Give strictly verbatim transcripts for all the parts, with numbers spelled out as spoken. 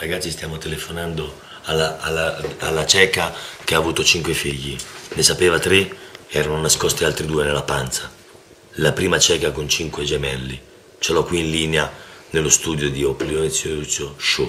Ragazzi, stiamo telefonando alla, alla, alla cieca che ha avuto cinque figli. Ne sapeva tre, erano nascosti altri due nella panza. La prima cieca con cinque gemelli. Ce l'ho qui in linea nello studio di Opplionizio Show.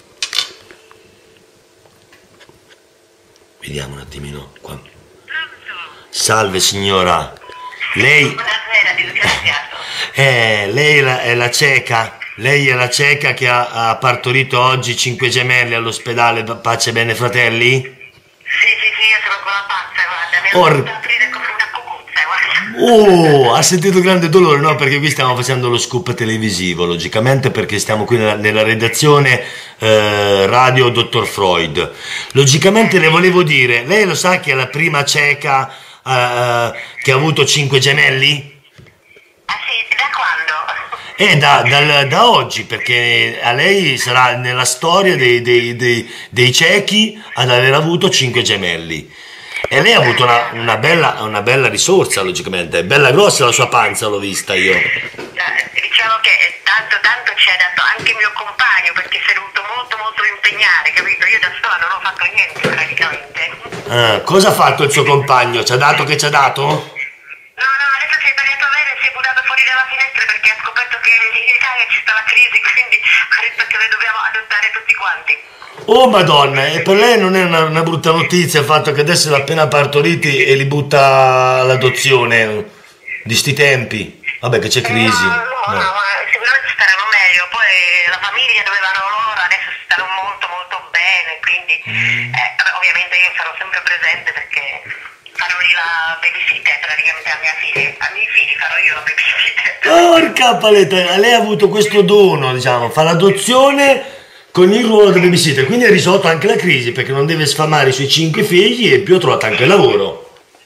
Vediamo un attimino qua. Salve signora. Lei... Buonasera, disgraziato. Eh, lei è la, è la cieca? Lei è la cieca che ha, ha partorito oggi cinque gemelli all'ospedale Pace Bene Fratelli? Sì, sì, sì, io sono con la pazza, guarda. Mi Or... hanno fatto aprire come una cucuzza, guarda. Oh, ha sentito grande dolore, no? Perché qui stiamo facendo lo scoop televisivo, logicamente, perché stiamo qui nella, nella redazione eh, Radio Dottor Freud. Logicamente le volevo dire, lei lo sa che è la prima cieca eh, che ha avuto cinque gemelli? Ah sì, da quando? Eh, da, dal, da oggi, perché a lei sarà nella storia dei, dei, dei, dei ciechi ad aver avuto cinque gemelli. E lei ha avuto una, una, bella, una bella risorsa, logicamente. È bella grossa la sua panza, l'ho vista io. Diciamo che tanto tanto ci ha dato anche il mio compagno, perché si è dovuto molto molto impegnare, capito? Io da sola non ho fatto niente praticamente. Ah, cosa ha fatto il suo compagno? Ci ha dato che ci ha dato? No, no, adesso si è tagliato a bene e si è buttato fuori dalla finestra perché ha scoperto che in Italia ci sta la crisi, quindi ha detto che le dobbiamo adottare tutti quanti. Oh madonna, e per lei non è una, una brutta notizia il fatto che adesso l'ha appena partoriti e li butta all'adozione di sti tempi? Vabbè che c'è crisi. No, no, no, ma sicuramente staranno meglio, poi la famiglia dovevano loro, adesso stanno molto molto bene, quindi Mm. eh, vabbè, ovviamente io sarò sempre presente perché farò io la babysitter praticamente a mia figlia, a miei figli farò io la babysitter. Porca paletta, lei ha avuto questo dono, diciamo, fa l'adozione con il ruolo del babysitter, quindi ha risolto anche la crisi perché non deve sfamare i suoi cinque figli e più ha trovato anche il lavoro.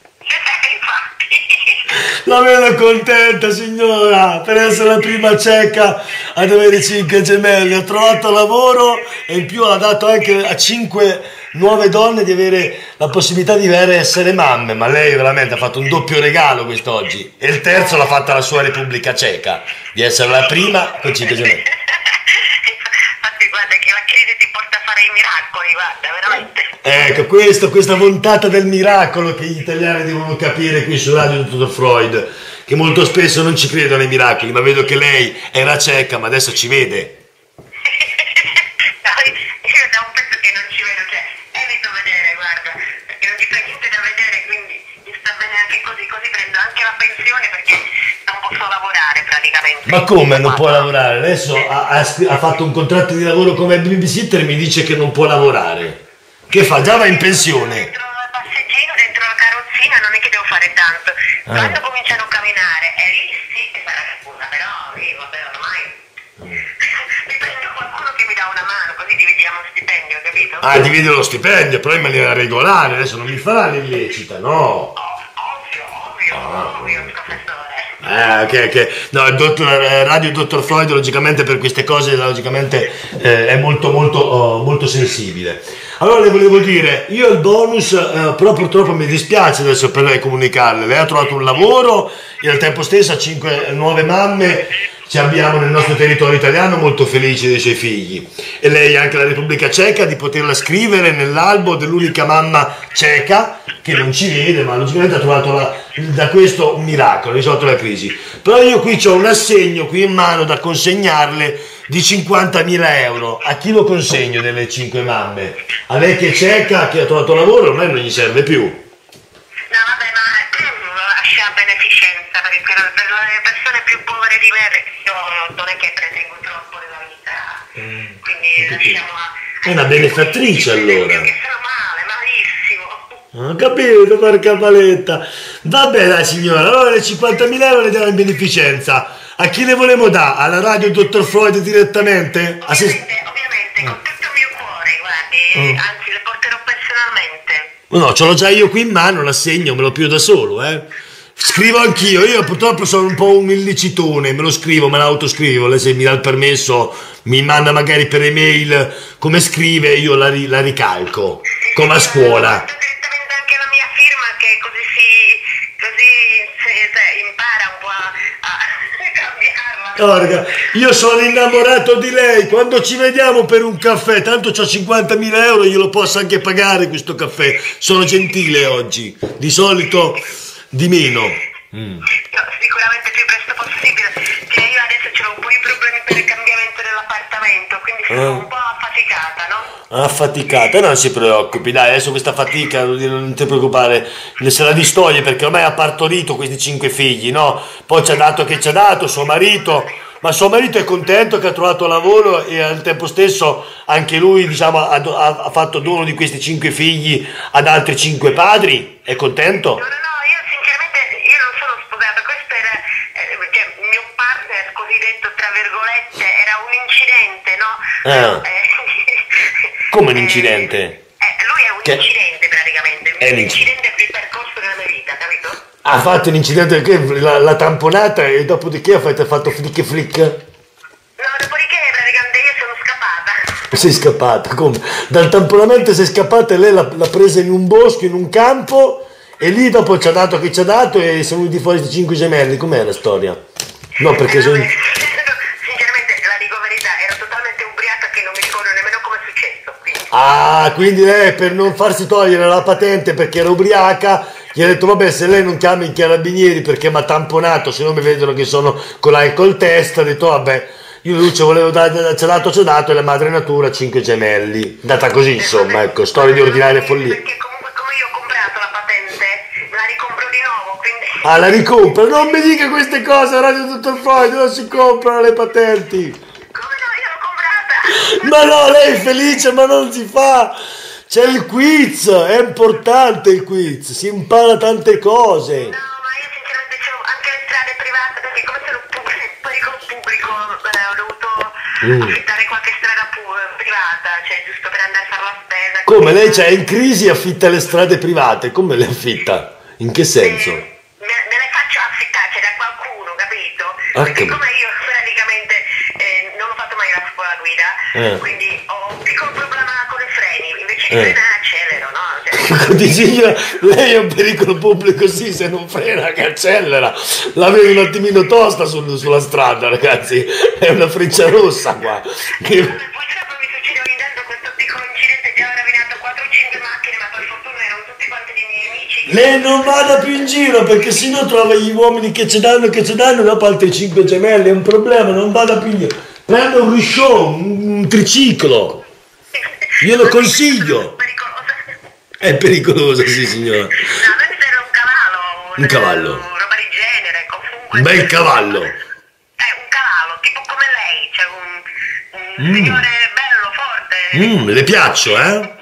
La vedo contenta signora per essere la prima cieca ad avere cinque gemelli, ha trovato lavoro e in più ha dato anche a cinque nuove donne di avere la possibilità di essere mamme, ma lei veramente ha fatto un doppio regalo quest'oggi e il terzo l'ha fatta la sua Repubblica Ceca, di essere la prima con cinque gemelli. Infatti guarda che la crisi ti porta a fare i miracoli, guarda, veramente. Ecco, questo, questa volontà del miracolo che gli italiani devono capire qui su Radio Dottor Freud, che molto spesso non ci credono ai miracoli, ma vedo che lei era cieca, ma adesso ci vede. No, io da un pezzo che non ci vedo, cioè, evito vedere, guarda, perché non ci fa niente da vedere, quindi mi sta bene anche così, così prendo anche la pensione perché non posso lavorare praticamente. Ma come non può lavorare? Adesso ha, ha, ha fatto un contratto di lavoro come babysitter e mi dice che non può lavorare. Che fa? Già va in pensione. Dentro il passeggino, dentro la carrozzina, non è che devo fare tanto. Ah. Quando cominciano a camminare, e lì sì che sarà scusa, però lì vabbè ormai. Mi prendo qualcuno che mi dà una mano, così dividiamo lo stipendio, capito? Ah, divide lo stipendio, però in maniera regolare, adesso non mi farà l'illecita, no. Ovvio, ovvio, ovvio, professore. Eh, ok, ok. No, il dottor, eh, Radio Dottor Freud, logicamente per queste cose, logicamente eh, è molto, molto, oh, molto sensibile. Allora le volevo dire, io il bonus, eh, però purtroppo mi dispiace adesso per lei comunicarle, lei ha trovato un lavoro e al tempo stesso ha cinque nuove mamme, ci abbiamo nel nostro territorio italiano molto felici dei suoi figli e lei ha anche la Repubblica Ceca di poterla scrivere nell'albo dell'unica mamma ceca che non ci vede, ma logicamente ha trovato la, da questo un miracolo, ha risolto la crisi. Però io qui ho un assegno qui in mano da consegnarle di cinquantamila euro. A chi lo consegno delle cinque mamme? A lei che è cieca, che ha trovato lavoro, ormai non gli serve più. No vabbè, ma lo lascia a beneficenza perché per, per le persone più povere di me io non è che pretengo troppo della vita, quindi lasciamo a... È una benefattrice allora. Che sono male, malissimo. Ho capito, porca paletta. Vabbè dai signora, allora le cinquantamila euro le diamo in beneficenza. A chi le volemo dare? Alla Radio Dottor Freud direttamente? Ovviamente, ovviamente, con tutto il mio cuore, guardi, anzi le porterò personalmente. No, ce l'ho già io qui in mano, l'assegno, me lo piglio da solo, eh. Scrivo anch'io, io purtroppo sono un po' un illicitone, me lo scrivo, me l'autoscrivo, lei se mi dà il permesso mi manda magari per email come scrive, io la, ri, la ricalco, come a scuola. Metto direttamente anche la mia firma che così si, così si, si impara un po' a, a cambiarla. No, raga, io sono innamorato di lei. Quando ci vediamo per un caffè, tanto ho cinquantamila euro, glielo posso anche pagare questo caffè. Sono gentile oggi, di solito di meno. Mm. No, sicuramente più presto possibile, che io adesso ho un po' di problemi per il cambiamento dell'appartamento, quindi sono Ah. un po' affaticata, no? Affaticata, non si preoccupi, dai, adesso questa fatica non ti preoccupare, se la distoglie perché ormai ha partorito questi cinque figli, no? Poi ci ha dato che ci ha dato suo marito, ma suo marito è contento che ha trovato lavoro e al tempo stesso anche lui, diciamo, ha, ha- ha fatto dono di questi cinque figli ad altri cinque padri, è contento? No, no, no, io sinceramente, io non sono sposata, questo era, eh, cioè, mio partner, cosiddetto, tra virgolette, era un incidente, no? Ah. Eh, Come un incidente? Eh, lui è un Che- incidente praticamente, È un un inc- incidente per il percorso della mia vita, capito? Ha fatto un incidente, che la, la tamponata e dopodiché ha fatto, ha fatto flick flick? No, dopodiché praticamente io sono scappata. Sei scappata, come? Dal tamponamento sei scappata e lei l'ha, l'ha presa in un bosco, in un campo e lì dopo ci ha dato che ci ha dato e sono venuti fuori questi cinque gemelli. Com'è la storia? No, perché Eh, sono... vabbè, sinceramente, la dico la verità, ero totalmente ubriaca che non mi ricordo nemmeno come è successo, quindi... Ah, quindi lei per non farsi togliere la patente perché era ubriaca, gli ha detto vabbè se lei non chiama i carabinieri perché mi ha tamponato, se no mi vedono che sono con l'alcol test, ha detto vabbè, io lui ci volevo dare, ci ha dato, ci ha dato e la madre natura cinque gemelli. Data così insomma, ecco, storia di ordinarie follie. Perché comunque come io ho comprato la patente, la ricompro di nuovo, quindi... Ah, la ricompra, non mi dica queste cose, Radio Dottor Freud, non si comprano le patenti. Come no, io l'ho comprata! Ma no, lei è felice, ma non si fa. C'è il quiz, è importante il quiz, si impara tante cose. No, ma io sinceramente c'ho anche le strade private, perché come sono pub- pericolo pubblico, eh, ho dovuto Mm. affittare qualche strada pu- privata, cioè giusto per andare a fare la spesa. Come lei c'è in crisi e affitta le strade private, come le affitta? In che senso? Eh, me, me le faccio affittare, cioè, da qualcuno, capito? Ah, Perché che- come io praticamente eh, non ho fatto mai la scuola guida, Eh. quindi ho un piccolo problema con i freni, invece di Eh. frenare accelero, no? Cioè, Dici, lei è un pericolo pubblico, sì, se non frena che accelera. La vedo un attimino tosta sul- sulla strada, ragazzi, è una freccia rossa qua. Che- purtroppo mi succede ogni tanto questo piccolo incidente, già ho rovinato quattro o cinque macchine, ma per fortuna erano tutti quanti dei miei amici. Lei non vada più in giro perché sennò trova gli uomini che ci danno che ci danno dopo altri cinque gemelli, è un problema, non vada più in giro. Prenda un risciò, un, un triciclo, glielo consiglio. Pericoloso. È pericoloso, sì signora. No, a me mi serve un cavallo, Un cavallo. roba di genere, comunque. Un bel cavallo. Eh, un cavallo, tipo come lei, cioè un, un Mm. signore bello, forte. Mm, le piaccio, eh?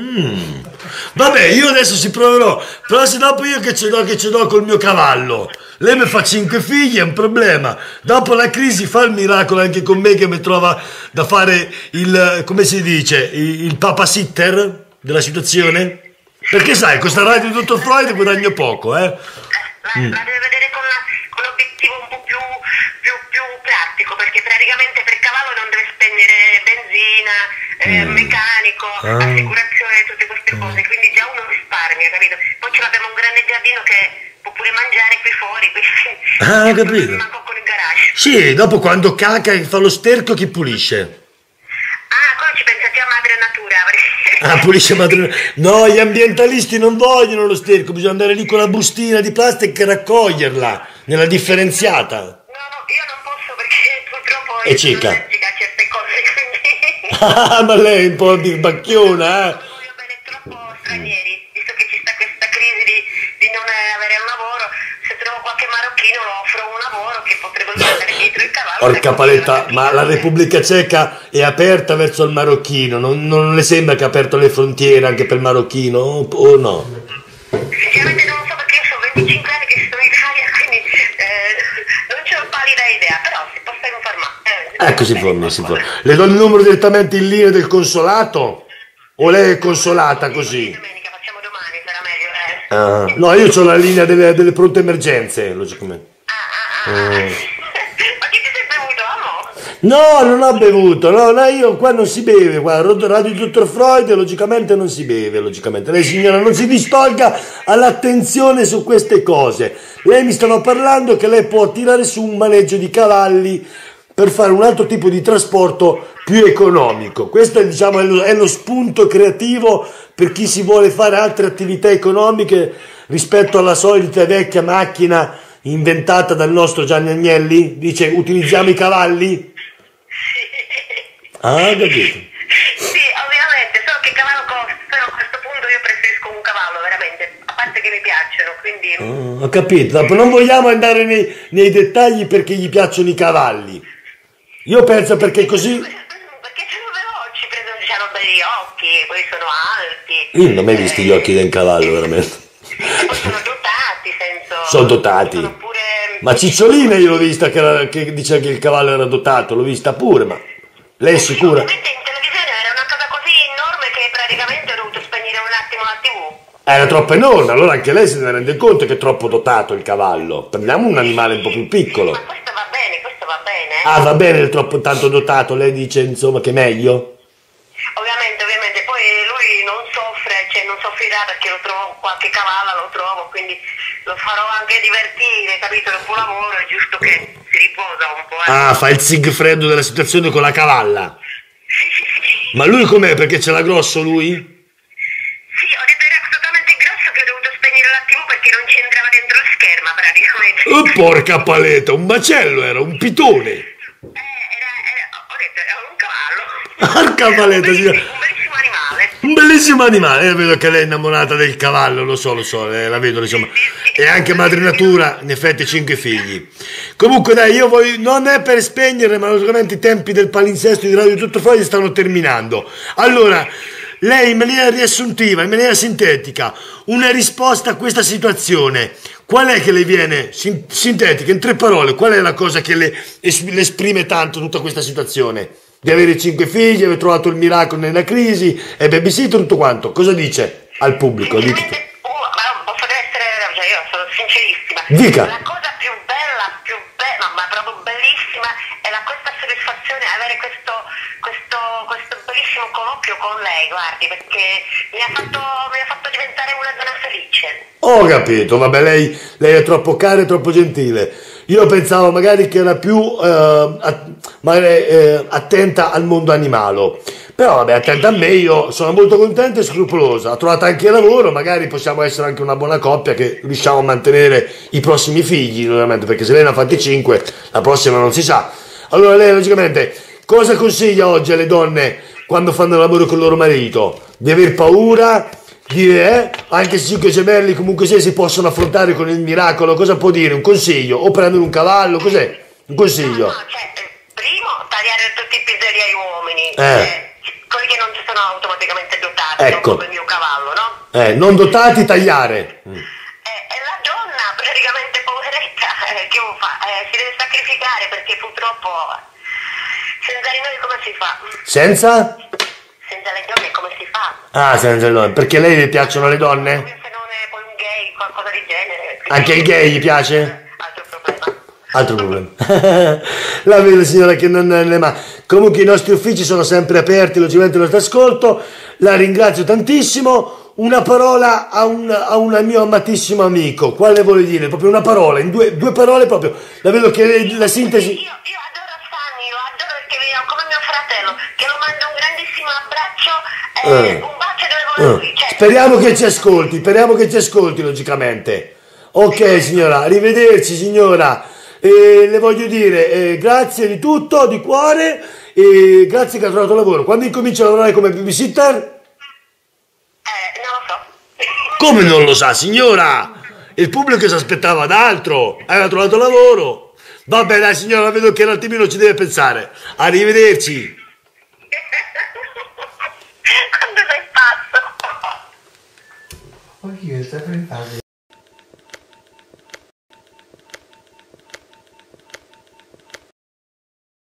Mm. Vabbè, io adesso ci proverò, però se dopo io che ce l'ho, che ce l'ho col mio cavallo, lei mi fa cinque figli, è un problema. Dopo la crisi fa il miracolo anche con me che mi trova da fare il, come si dice, il, il papasitter della situazione. Perché sai, questa radio di Dottor Freud guadagno poco, eh? Eh, la, Mm. la deve vedere con, la- con l'obiettivo un po' più, più, più pratico, perché praticamente per cavallo non deve spendere benzina, eh, meccanico, Ah. assicurazione, tutte queste cose, quindi già uno risparmia, capito? Poi ce l'abbiamo un grande giardino che può pure mangiare qui fuori, quindi Ah, ho capito. manco con il garage. Sì, dopo quando caca e fa lo sterco chi pulisce? Ah, quello ci pensa già madre natura, perché... Ah, pulisce madre. No, gli ambientalisti non vogliono lo sterco, bisogna andare lì con la bustina di plastica e raccoglierla nella differenziata. No, no, io non posso perché purtroppo È io cieca. sono allergica a certe cose, quindi... Ah, ma lei è un po' di bacchiona, eh? Non voglio bene troppo stranieri, visto che ci sta questa crisi di, di non avere un lavoro, se trovo qualche marocchino lo offro un lavoro che potrebbe andare dietro il cavallo. Porca paletta, ma la Repubblica Ceca è aperta verso il marocchino, non, non le sembra che ha aperto le frontiere anche per il marocchino o, o no? Sinceramente non lo so perché io sono venticinque anni che sono in Italia, quindi eh, non c'è una pallida idea, però si può stare informare. Eh, Ecco, si forma, si forma. Le do il numero direttamente in linea del consolato? O lei è consolata così? Domenica facciamo domani, sarà meglio. Eh. Ah, no, io ho la linea delle, delle pronte emergenze, logicamente. Ah, ah, ah. Mm. Ma chi ti sei bevuto? Ah no? No, non ho bevuto, no, no, io qua non si beve, qua, Radio Dottor Freud, logicamente non si beve, logicamente. Lei signora non si distolga all'attenzione su queste cose. Lei mi stava parlando che lei può tirare su un maneggio di cavalli per fare un altro tipo di trasporto più economico. Questo è, diciamo, è lo, è lo spunto creativo per chi si vuole fare altre attività economiche rispetto alla solita vecchia macchina inventata dal nostro Gianni Agnelli. Dice utilizziamo i cavalli? Ah, capito. Sì, ovviamente, solo che cavallo costa, però a questo punto io preferisco un cavallo, veramente, a parte che mi piacciono, quindi... Ah, ho capito, dopo non vogliamo andare nei, nei dettagli perché gli piacciono i cavalli. Io penso perché così... Perché sono veloci, credo che hanno belli occhi, poi sono alti. Io non ho mai visto gli occhi del cavallo, veramente. E poi sono dotati, senso... Sono dotati. Sono pure... Ma Cicciolina io l'ho vista che, era, che diceva che il cavallo era dotato, l'ho vista pure, ma lei è sicura? Ovviamente in televisione era una cosa così enorme che praticamente ho dovuto spegnere un attimo la tivù. Era troppo enorme, allora anche lei se ne rende conto che è troppo dotato il cavallo. Prendiamo un animale un po' più piccolo. Ma questo va bene, questo va bene. Ah, va bene il troppo tanto dotato, lei dice insomma che è meglio? Ovviamente, ovviamente, poi lui non soffre, cioè non soffrirà perché lo trovo, qualche cavallo lo trovo, quindi lo farò anche divertire, capito? Dopo lavoro è giusto che si riposa un po'. Eh. Ah, fa il Sigfredo della situazione con la cavalla. Sì, sì, sì. Ma lui com'è? Perché ce l'ha grosso lui? Sì, ho detto era assolutamente grosso che ho dovuto spegnere la tivù perché non ci entrava dentro lo schermo praticamente. Oh, porca paletta, un macello era, un pitone. Eh, era, era, ho detto era un cavallo. Porca paletta, Un signora. bellissimo, un bellissimo animale. Un bellissimo animale, eh, vedo che lei è innamorata del cavallo, lo so, lo so, eh, la vedo, insomma. E anche madre natura, in effetti cinque figli. Comunque dai, io voglio, non è per spegnere, ma logicamente i tempi del palinsesto di Radio Tutto Fuori stanno terminando. Allora, lei in maniera riassuntiva, in maniera sintetica, una risposta a questa situazione. Qual è che le viene, sin- sintetica, in tre parole, qual è la cosa che le, es- le esprime tanto tutta questa situazione? Di avere cinque figli, aver trovato il miracolo nella crisi, è babysitter, tutto quanto. Cosa dice al pubblico? Dica. Sinceramente, oh, ma posso essere, cioè io sono sincerissima. Dica. La cosa più bella, più bella, ma proprio bellissima, è la, questa soddisfazione, avere questo, questo, questo bellissimo colloquio con lei, guardi, perché mi ha fatto, mi ha fatto diventare una donna felice. Ho capito, vabbè, lei, lei è troppo cara e troppo gentile. Io pensavo magari che era più eh, a- magari, eh, attenta al mondo animale. Però vabbè, attenta a me, io sono molto contenta e scrupolosa. Ha trovato anche lavoro, magari possiamo essere anche una buona coppia che riusciamo a mantenere i prossimi figli, ovviamente, perché se lei ne ha fatti cinque, la prossima non si sa. Allora lei, logicamente, cosa consiglia oggi alle donne quando fanno l'amore con il loro marito? Di aver paura? Dire, eh, anche se cinque gemelli comunque se si possono affrontare con il miracolo, cosa può dire? Un consiglio? O prendere un cavallo, cos'è? Un consiglio? No, no, cioè, eh, primo, tagliare tutti i piselli agli uomini, Eh. cioè, quelli che non si sono automaticamente dotati, Ecco. non come il mio cavallo, no? Eh, non dotati, tagliare. Mm. E, e la donna, praticamente poveretta, eh, che fa? Eh, si deve sacrificare perché purtroppo senza di noi come si fa? Senza? Senza le donne come si fa? Ah, senza le donne. Perché a lei le piacciono le donne? Come se non è poi un gay, qualcosa di genere. Anche il gay gli piace? Altro problema. Altro problema. La vedo signora che non ne ma. Comunque i nostri uffici sono sempre aperti, logicamente il nostro ascolto. La ringrazio tantissimo. Una parola a un, a un mio amatissimo amico. Quale vuole dire? Proprio una parola, in due, due parole proprio. La vedo che la sintesi. Io, io adoro Sani, lo adoro perché è come mio fratello, che lo mando un grandissimo abbraccio e Eh. un bacio dove vuole lui. Eh, Cioè, Speriamo che ci ascolti, speriamo che ci ascolti logicamente. Ok signora, arrivederci signora. E le voglio dire eh, grazie di tutto, di cuore, e grazie che ha trovato lavoro. Quando incomincia a lavorare come babysitter? eh, non lo so. Come non lo sa signora? Il pubblico si aspettava ad altro, aveva trovato lavoro. Vabbè dai signora, vedo che un attimino ci deve pensare. Arrivederci. Quando sei pazzo. Oh, io sto per fare